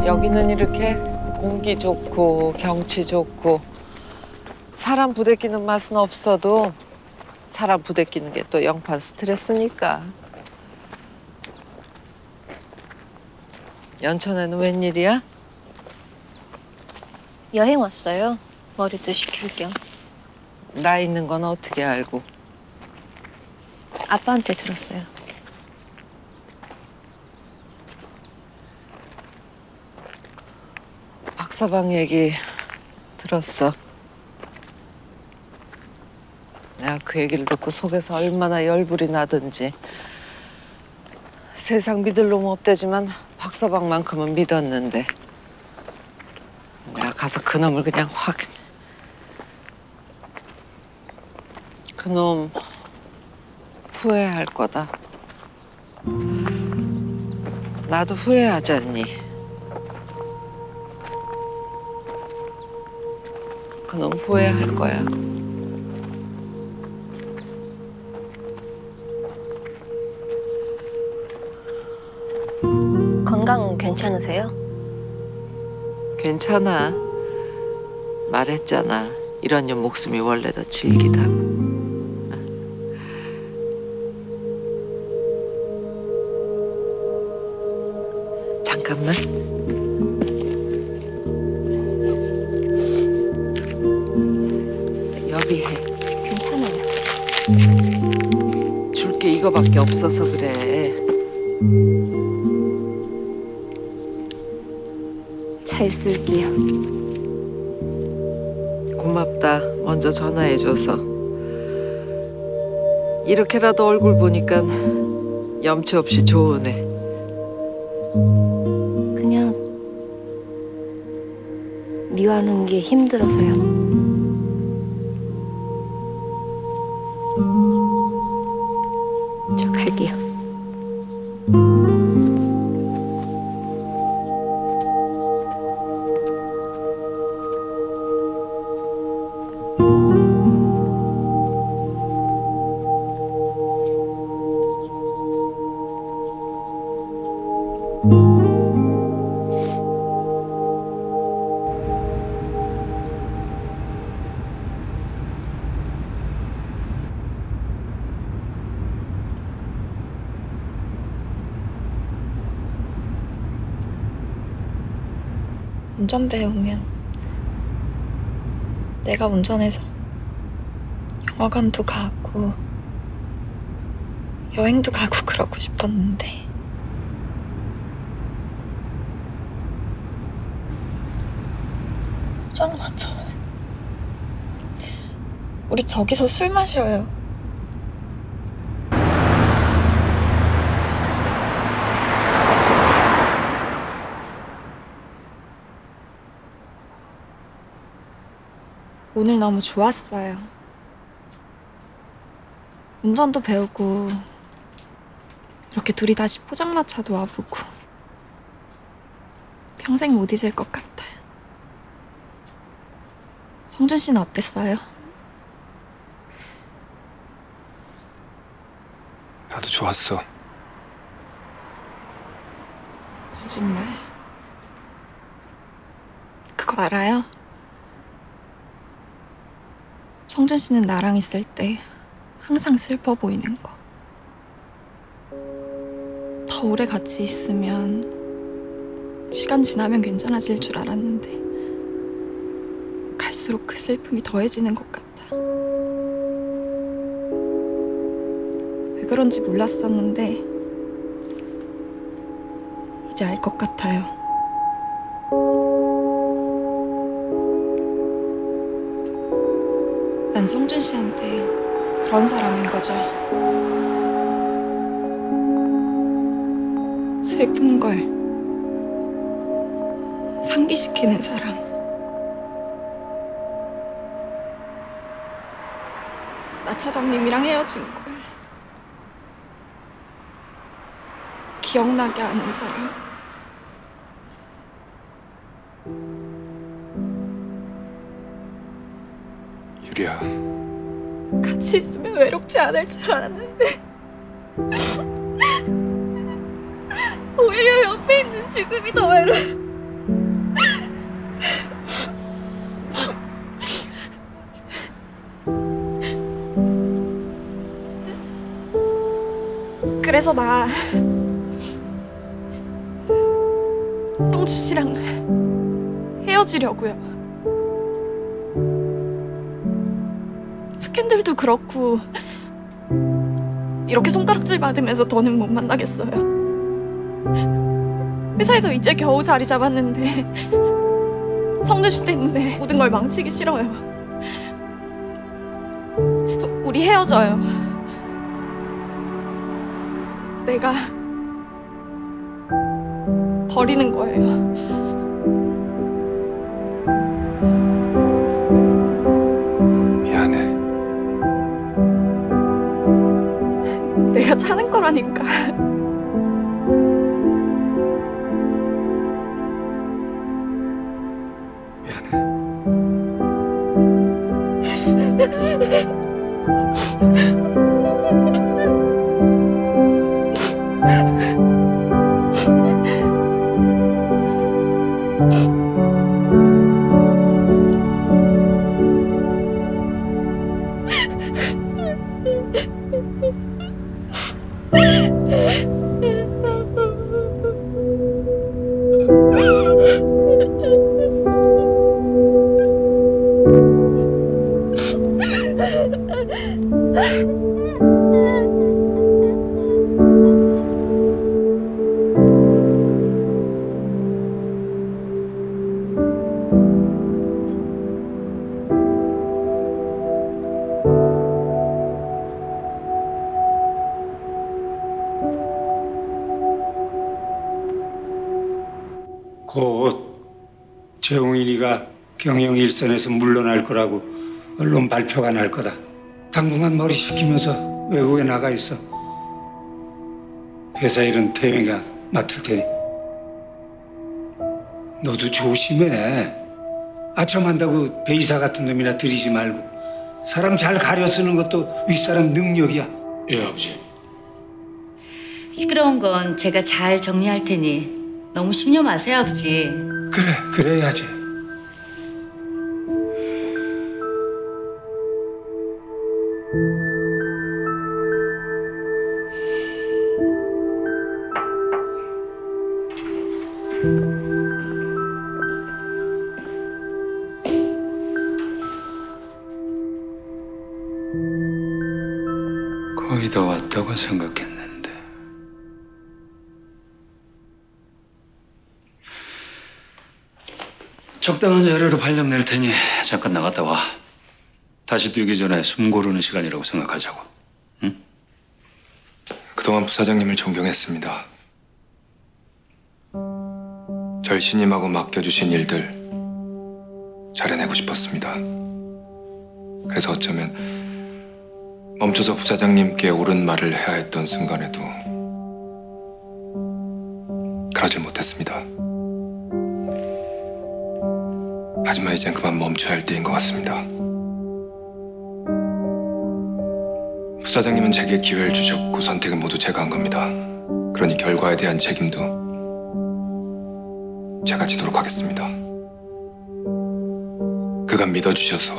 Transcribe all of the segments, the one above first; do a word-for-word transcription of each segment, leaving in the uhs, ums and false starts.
여기는 이렇게 공기 좋고 경치 좋고 사람 부대끼는 맛은 없어도 사람 부대끼는 게 또 영판 스트레스니까. 연천에는 웬일이야? 여행 왔어요. 머리도 식힐 겸. 나 있는 건 어떻게 알고? 아빠한테 들었어요. 박서방 얘기 들었어. 내가 그 얘기를 듣고 속에서 얼마나 열불이 나든지. 세상 믿을 놈 없대지만 박서방만큼은 믿었는데 내가 가서 그놈을 그냥 확... 그놈 후회할 거다. 나도 후회하지 않니? 그놈 후회할 거야. 건강 괜찮으세요? 괜찮아. 말했잖아. 이런 년 목숨이 원래 더 질기다고. 잠깐만. 여비해. 괜찮아요. 줄 게 이거밖에 없어서 그래. 잘 쓸게요. 고맙다. 먼저 전화해줘서. 이렇게라도 얼굴 보니까 염치 없이 좋으네. 그냥 미워하는 게 힘들어서요. 저 갈게요. 운전 배우면 내가 운전해서 영화관도 가고 여행도 가고 그러고 싶었는데 포장마차 우리 저기서 술 마셔요. 오늘 너무 좋았어요. 운전도 배우고 이렇게 둘이 다시 포장마차도 와보고 평생 못 잊을 것 같아요. 성준 씨는 어땠어요? 나도 좋았어. 거짓말. 그거 알아요? 성준 씨는 나랑 있을 때 항상 슬퍼 보이는 거. 더 오래 같이 있으면 시간 지나면 괜찮아질 줄 알았는데 갈수록 그 슬픔이 더해지는 것 같아. 왜 그런지 몰랐었는데 이제 알 것 같아요. 난 성준 씨한테 그런 사람인 거죠. 슬픈 걸 상기시키는 사람. 나 차장님이랑 헤어진 걸 기억나게 하는 사람. 유리야. 같이 있으면 외롭지 않을 줄 알았는데 오히려 옆에 있는 지금이 더 외로워. 그래서 나 성주 씨랑 헤어지려고요. 스캔들도 그렇고 이렇게 손가락질 받으면서 더는 못 만나겠어요. 회사에서 이제 겨우 자리 잡았는데 성주 씨 때문에 모든 걸 망치기 싫어요. 우리 헤어져요. 내가 버리는 거예요. 미안해. 내가 차는 거라니까. 미안해. 곧 재홍인이가 경영 일선에서 물러날 거라고 언론 발표가 날 거다. 당분간 머리 식히면서 외국에 나가 있어. 회사 일은 태영이가 맡을 테니. 너도 조심해. 아첨한다고 배이사 같은 놈이나 들이지 말고. 사람 잘 가려 쓰는 것도 윗사람 능력이야. 예, 아버지. 시끄러운 건 제가 잘 정리할 테니 너무 심려 마세요, 아버지. 그래, 그래야지. 거의 다 왔다고 생각했는데. 적당한 자료로 발령 낼 테니 잠깐 나갔다 와. 다시 뛰기 전에 숨 고르는 시간이라고 생각하자고. 응? 그동안 부사장님을 존경했습니다. 절 신임하고 맡겨주신 일들 잘해내고 싶었습니다. 그래서 어쩌면 멈춰서 부사장님께 옳은 말을 해야 했던 순간에도 그러질 못했습니다. 하지만 이젠 그만 멈춰야 할 때인 것 같습니다. 부사장님은 제게 기회를 주셨고 선택은 모두 제가 한 겁니다. 그러니 결과에 대한 책임도 제가 지도록 하겠습니다. 그간 믿어주셔서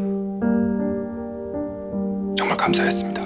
정말 감사했습니다.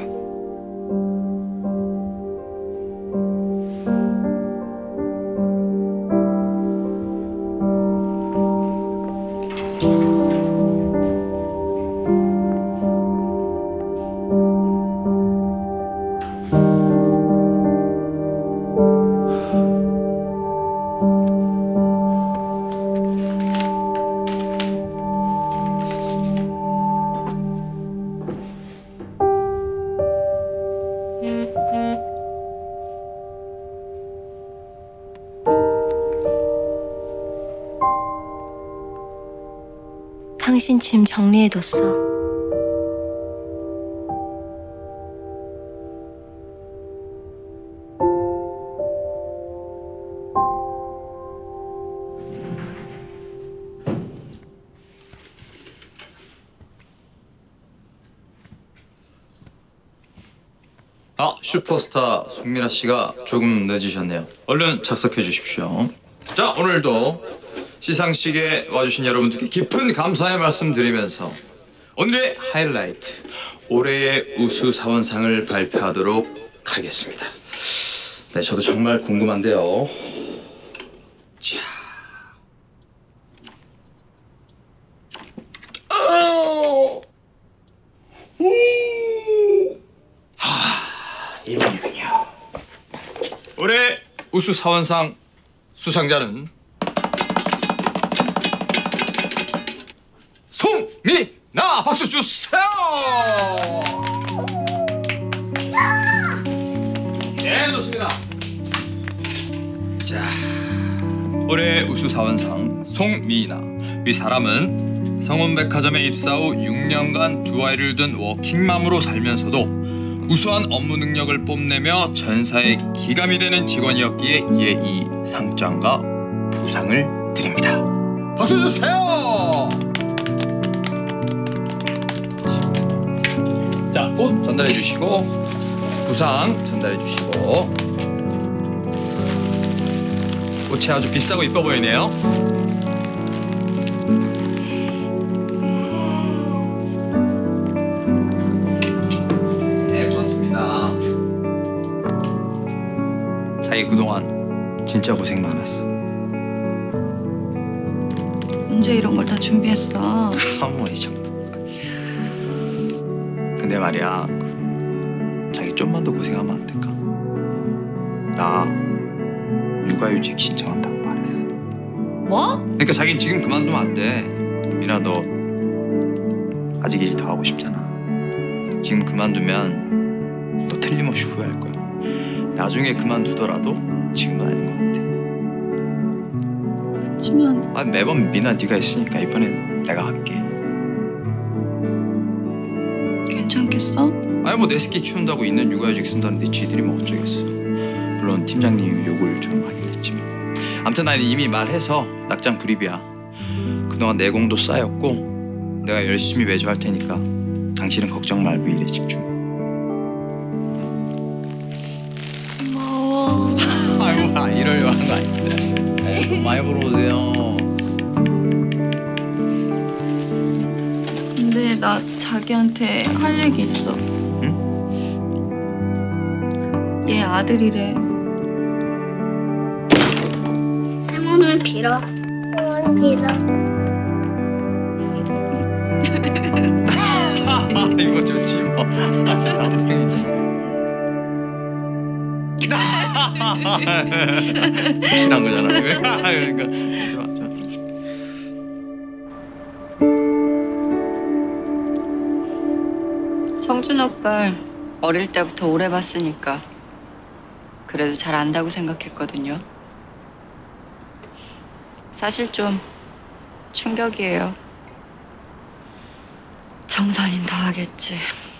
당신 짐 정리해뒀어. 아, 슈퍼스타 송민아 씨가 조금 늦으셨네요. 얼른 착석해 주십시오. 자, 오늘도 시상식에 와주신 여러분들께 깊은 감사의 말씀 드리면서 오늘의 하이라이트, 올해의 우수사원상을 발표하도록 하겠습니다. 네, 저도 정말 궁금한데요. 자. 하, 이분이군요. 올해 우수 사원상 수상자는 송미나. 박수 주세요. 네, 좋습니다. 자, 올해 우수 사원상 송미나. 이 사람은 성운백화점에 입사 후 육 년간 두 아이를 둔 워킹맘으로 살면서도 우수한 업무 능력을 뽐내며 전사의 기감이 되는 직원이었기에 이에 이 상장과 부상을 드립니다. 박수 주세요. 자, 꽃 전달해 주시고 부상 전달해 주시고. 꽃이 아주 비싸고 이뻐 보이네요. 네, 고맙습니다. 자기 그동안 진짜 고생 많았어. 언제 이런 걸 다 준비했어? 아뭐 이 정도. 근데 말이야, 자기 좀만 더 고생하면 안 될까? 나 육아휴직 신청한다고 말했어. 뭐? 그러니까 자긴 지금 그만두면 안 돼. 미나, 너 아직 일 더 하고 싶잖아. 지금 그만두면 너 틀림없이 후회할 거야. 나중에 그만두더라도 지금은 아닌 것 같아. 그치만 아, 매번 미나 네가 있으니까 이번엔 내가 할게. 괜찮겠어? 아니 뭐 내 새끼 키운다고 있는 육아휴직 쓴다는데 쥐들이 뭐 어쩌겠어. 물론 팀장님이 요구를 좀 하긴 했지만. 아무튼 난 이미 말해서 낙장 불입이야. 그동안 내공도 쌓였고 내가 열심히 매주 할 테니까 당신은 걱정 말고 일에 집중. 고마워. 아이고, 아, 이러려고 하는 거 아닌데. 에이, 많이 보러 오세요. 근데 나 자기한테 할 얘기 있어. 응? 얘 아들이래. 행운을 빌어. 행운 빌어. 이거 좋지 뭐. 확실한 거잖아. 그러니까 좋아, 좋아. 성준 오빠를 어릴 때부터 오래 봤으니까 그래도 잘 안다고 생각했거든요. 사실 좀 충격이에요. 정선인 더 하겠지.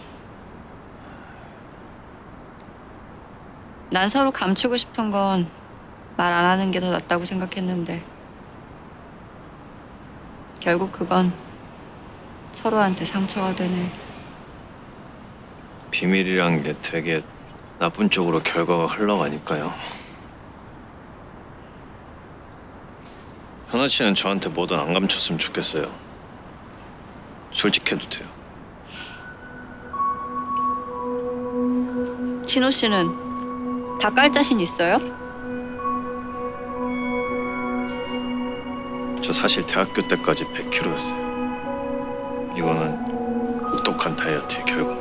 난 서로 감추고 싶은 건 말 안 하는 게 더 낫다고 생각했는데 결국 그건 서로한테 상처가 되네. 비밀이란 게 되게 나쁜 쪽으로 결과가 흘러가니까요. 현아 씨는 저한테 뭐든 안 감췄으면 좋겠어요. 솔직해도 돼요. 진호 씨는 다 깔 자신 있어요? 저 사실 대학교 때까지 백 킬로그램였어요. 이거는 혹독한 다이어트의 결과물.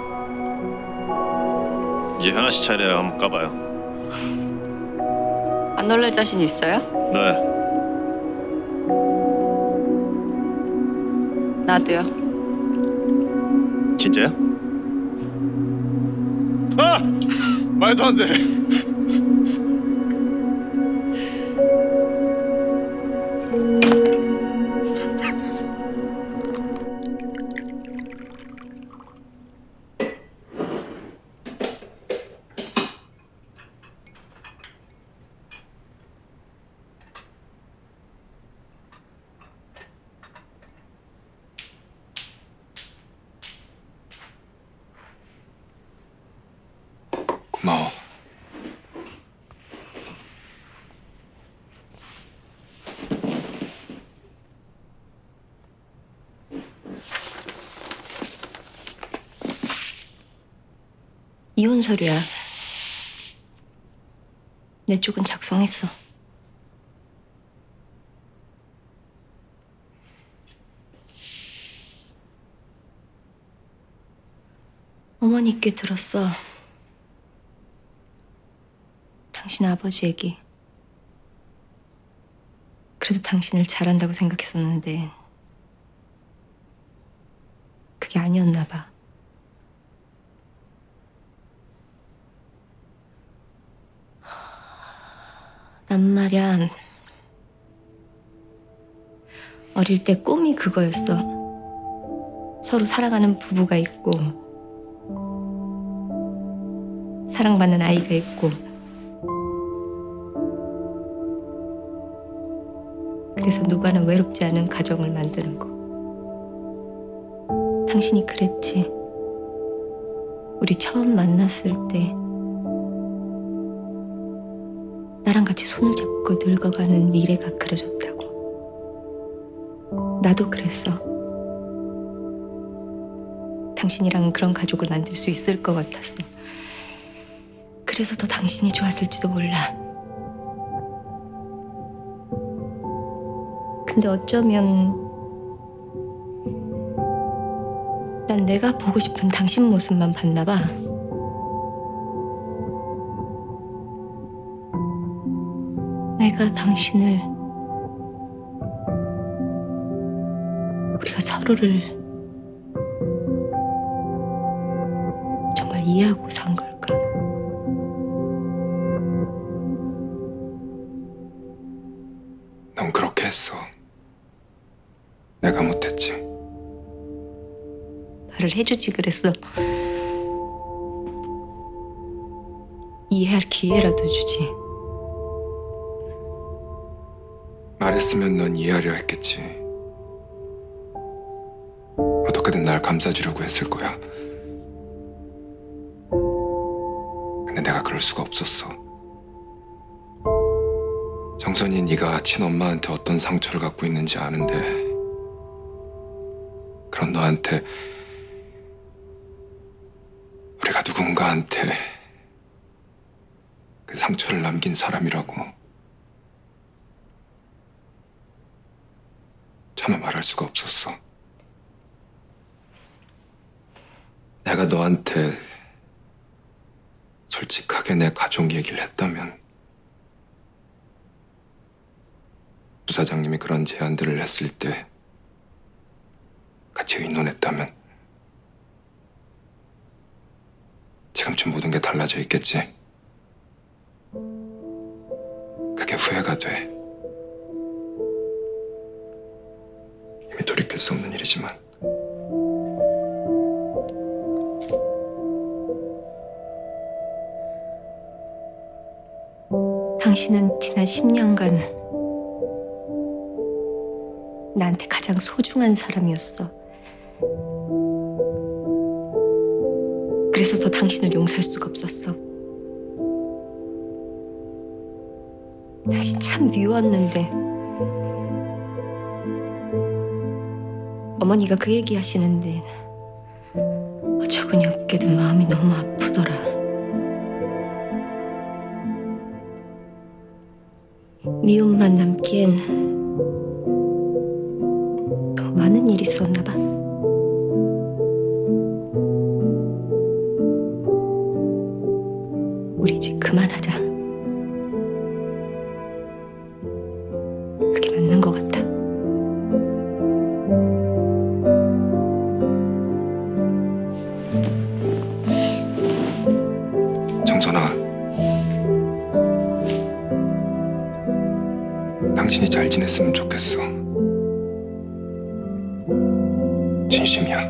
이제 현아 씨 차례예요. 한번 까봐요. 안 놀랄 자신 있어요? 네. 나도요. 진짜요? 아! 말도 안 돼. 고마워. 이혼 서류야. 내 쪽은 작성했어. 어머니께 들었어. 당신 아버지 얘기. 그래도 당신을 잘한다고 생각했었는데 그게 아니었나 봐. 난 말이야, 어릴 때 꿈이 그거였어. 서로 사랑하는 부부가 있고 사랑받는 아이가 있고, 그래서 누구나 외롭지 않은 가정을 만드는 거. 당신이 그랬지. 우리 처음 만났을 때 나랑 같이 손을 잡고 늙어가는 미래가 그려졌다고. 나도 그랬어. 당신이랑 그런 가족을 만들 수 있을 것 같았어. 그래서 더 당신이 좋았을지도 몰라. 근데 어쩌면 난 내가 보고 싶은 당신 모습만 봤나 봐. 내가 당신을, 우리가 서로를 정말 이해하고 산 걸까? 넌 그렇게 했어. 내가 못했지. 말을 해주지 그랬어. 이해할 기회라도 주지. 말했으면 넌 이해하려 했겠지. 어떻게든 날 감싸주려고 했을 거야. 근데 내가 그럴 수가 없었어. 정선이 네가 친엄마한테 어떤 상처를 갖고 있는지 아는데, 그런 너한테, 우리가 누군가한테 그 상처를 남긴 사람이라고 차마 말할 수가 없었어. 내가 너한테 솔직하게 내 가족 얘기를 했다면, 부사장님이 그런 제안들을 했을 때 같이 의논했다면 지금쯤 모든 게 달라져 있겠지. 그게 후회가 돼. 이미 돌이킬 수 없는 일이지만. 당신은 지난 십 년간 나한테 가장 소중한 사람이었어. 그래서 더 당신을 용서할 수가 없었어. 당신 참 미웠는데 어머니가 그 얘기 하시는데 어처구니 없게도 마음이 너무 아프더라. 미움만 남기엔 더 많은 일이 있었나 봐. 우리 이제 그만하자. 그게 맞는 것 같아. 정선아, 당신이 잘 지냈으면 좋겠어. 진심이야.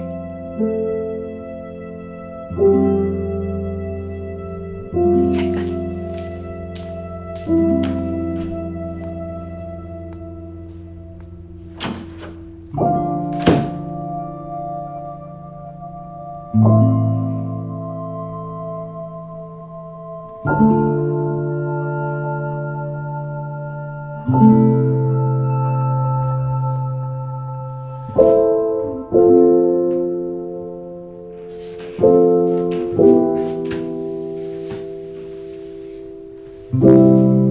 잘 가. 음.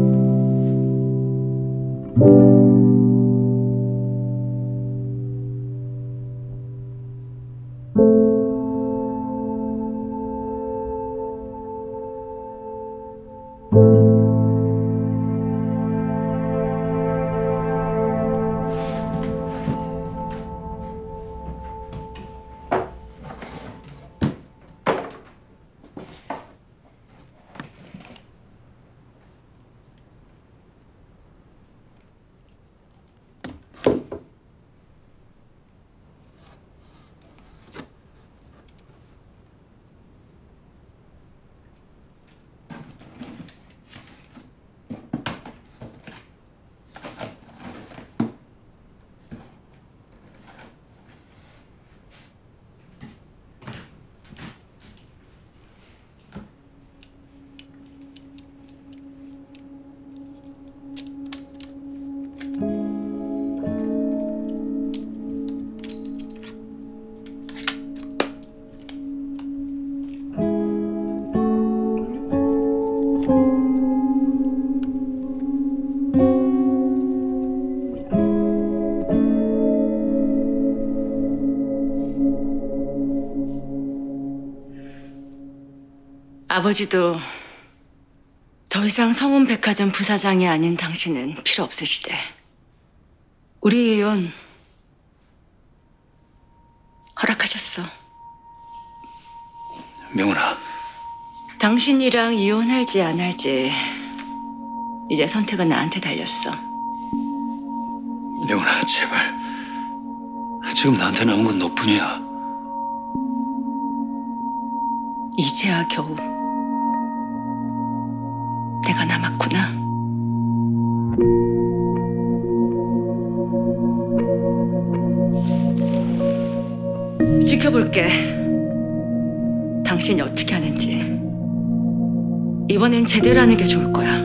아버지도 더 이상 성운백화점 부사장이 아닌 당신은 필요 없으시대. 우리 이혼 허락하셨어. 명훈아, 당신이랑 이혼할지 안 할지 이제 선택은 나한테 달렸어. 명훈아, 제발. 지금 나한테 남은 건 너뿐이야. 이제야 겨우 내가 남았구나. 지켜볼게. 당신이 어떻게 하는지. 이번엔 제대로 하는 게 좋을 거야.